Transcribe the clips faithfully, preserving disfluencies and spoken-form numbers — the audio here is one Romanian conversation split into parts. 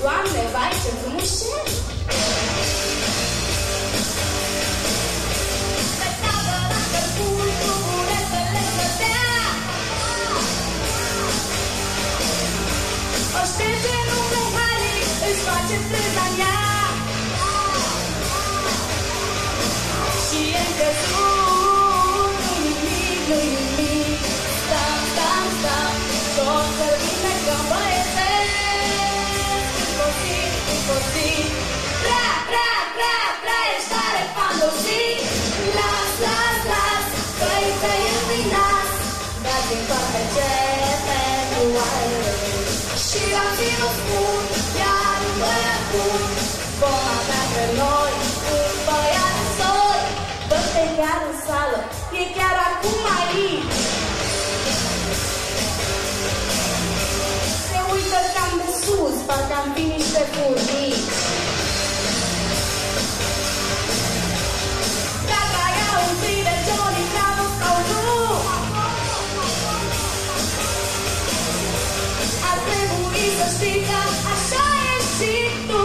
Doamne, vai, ce frumușel! Pe tabăra călcui cu buretele stătea, o șterge în umple Harry, își face frâna în ea și e încăzut, nu-i nimic, nu-i nimic. Stăm, stăm, stăm, tot să vine că băiețesc. Imposibil, prea, prea, prea, prea ești tare fandosit. Las, las, las, că-i tăiem din nas, dați-mi toate ce pentru aer. Și la vinul spun, iar un băiat bun, vom avea pe noi un băiat soi. Dă-te chiar în sală, e chiar acum aici. Se uită cam de sus, parcă am fi niște furnici. Dacă ai auzit de Johnny Bravo sau nu, ar trebui să știi că așa ești și tu.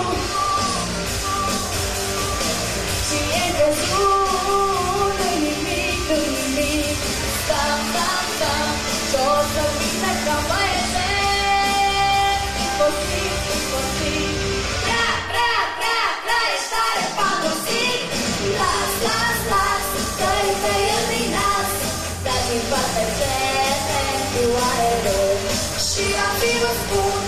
Și e căzut, nu-i nimic, nu-i nimic. Stăm, stăm, stăm, și o să vină ca băiețesc. Imposibil, imposibil, prea, prea, prea, prea ești tare fandosit. Las, las, las, că-i tăiem din nas, dați-mi toate ce pentru aer. Și la fi vă spun,